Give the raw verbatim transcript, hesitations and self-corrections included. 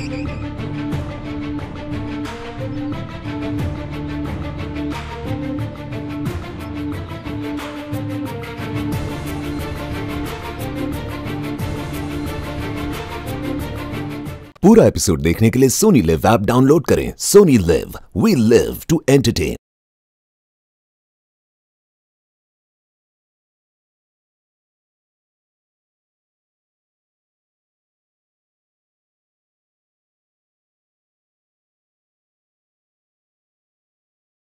पूरा एपिसोड देखने के लिए सोनी लिव ऐप डाउनलोड करें। Sony LIV, we live to entertain.